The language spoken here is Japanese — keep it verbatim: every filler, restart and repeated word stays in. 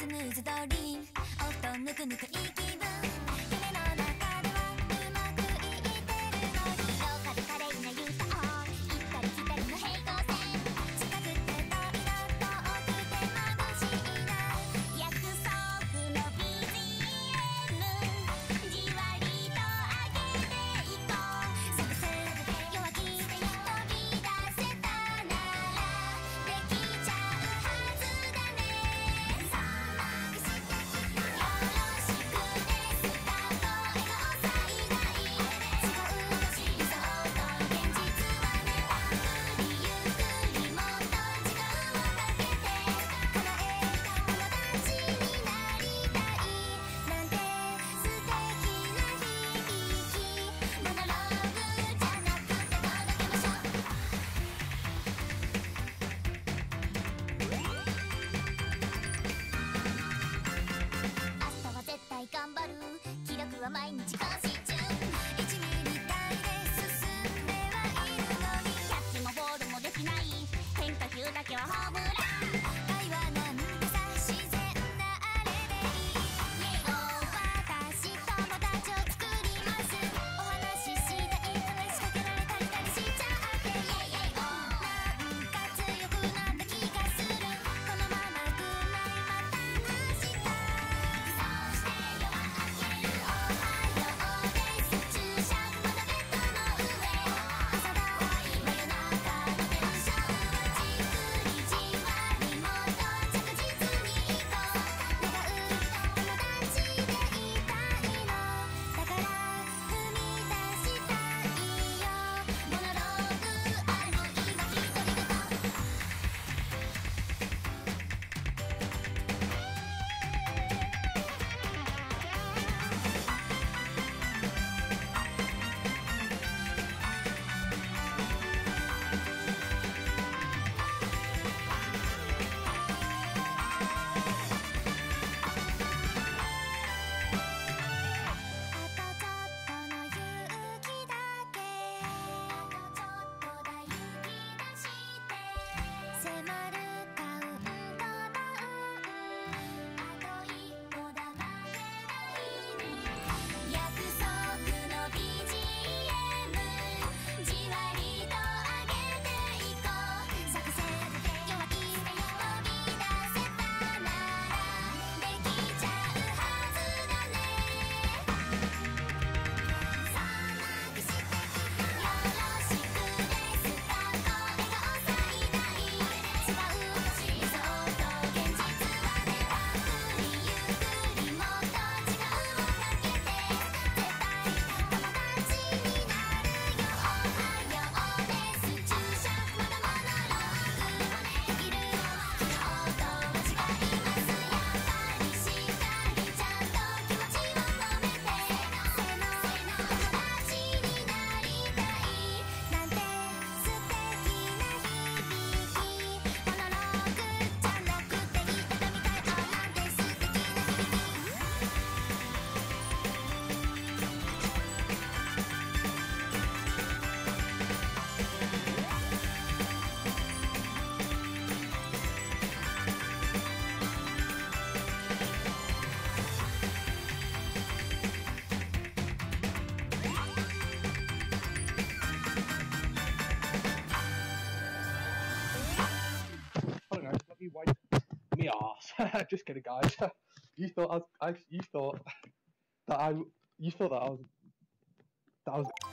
スムーズ通りお布団ぬくぬくいい気分夢の中ではうまくいってるのにローカル華麗な U ターン行ったり来たりの平行線近くて遠いの遠くて眩しいな約束の ビージーエム じわりと上げていこうサクセス弱気で飛び出せたならできちゃうはずだねさあまくしてよろしくですスタート笑顔最大違う理想と現実はねゆっくりゆっくりもっと時間をかけて叶え友達になりたいなんて素敵な響きモノローグじゃなくて届けましょう明日は絶対頑張る記録は毎日更新中いちミリ単位で進んではいるのにキャッチもボールもできない変化球だけはホームラン愛はなんてさ自然なあれでいいイエイオー私友達を作りますお話ししたい話しかけられたりたりしちゃってイエイイエイオーなんか強くなった気がするこのままぐらいまた明日そして夜明けるおはようです注射まだベッドの上朝だ真夜中のテンションはじっくりじわりもっと着実にいこう願う友達でいたいのだから踏み出したいよモノローグある今独り言あとちょっとの勇気だけあとちょっとだ勇気出して迫るカウントダウンあと一歩だ負けないね約束の ビージーエム じわりと上げていこう作戦弱気で飛び出せたならできちゃうはずだねさあまくしてよろしくですスタート笑顔最大違う理想と現実はねゆっくりゆっくりもっと時間をかけて絶対友達になるよおはようです注射まだモノローグできる昨日とは違いますやっぱりしっかりちゃんと気持ちを込めてせーの友達になりたいなんて素敵な響きモノローグじゃなくて言ってたみたいあなんて素敵な響き I don't know, let me wipe me arse. Just kidding, guys. You thought I was, I, you thought that I, you thought that I was, that I was.